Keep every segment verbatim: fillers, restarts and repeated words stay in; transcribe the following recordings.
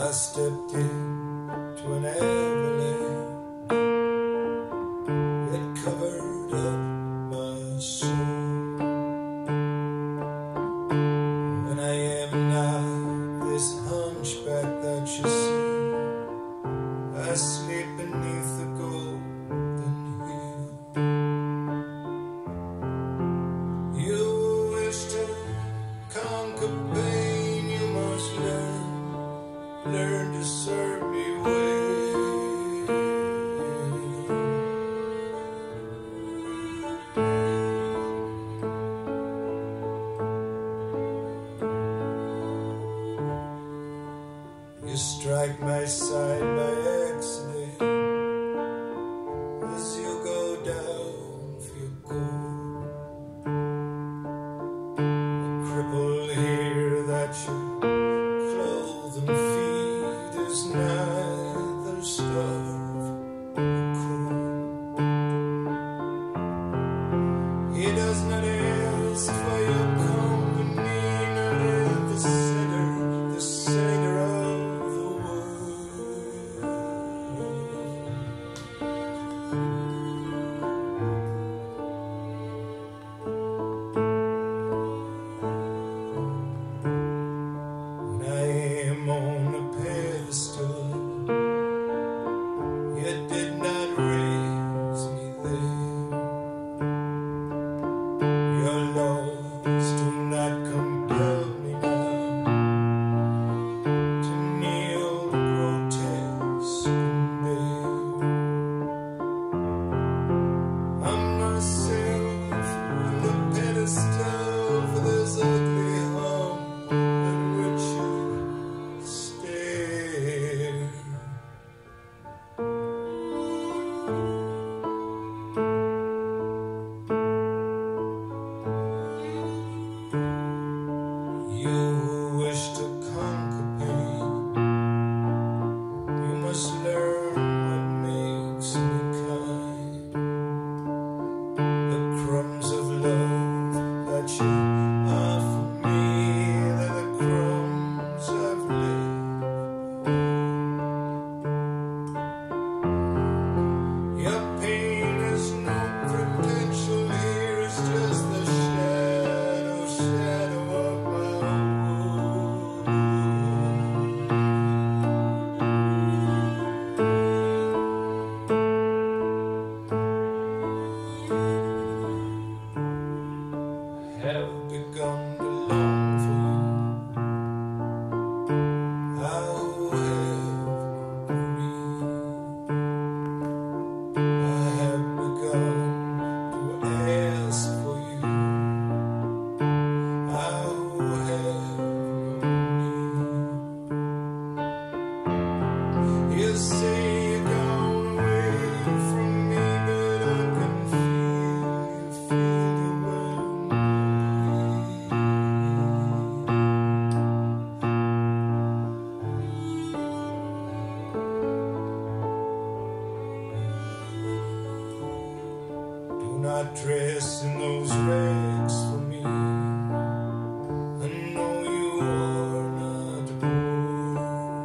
I stepped into an avalanche. It covered up my soul. And I am not this hunchback that you see. I sleep beneath the golden hill. You wish to conquer pain, you must learn, learn to serve me well. You strike my side by accident as you go down for your goal. A cripple here that you clothe and feed is neither starved nor cold. He does not ask for your company, not at the center, the center of the world. When I am on a pedestal, you did not raise me there. Your laws do not compel me now to kneel grotesque and bare. I'm myself on the pedestal for this ugly hum at which you stare. You who wish to conquer pain, you must learn what makes me kind. The crumbs of love that you offer me, they're the crumbs I've left. Your pain has no credential here, it's just the shadow, shadow of my wound. Have begun to long for you. I who have no greed. I have begun to ask for you. I who have no need. You say you're gone away from me, but I can feel you, feel you when do not dress in those rags for me. I know you are not poor,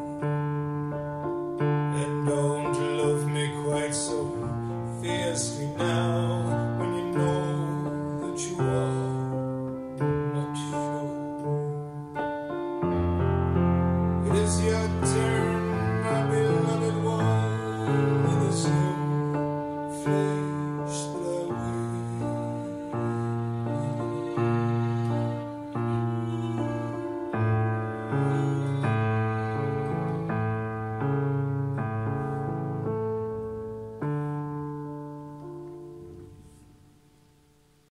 and don't love me quite so fiercely now when you know that you are not sure. It is your turn, my beloved.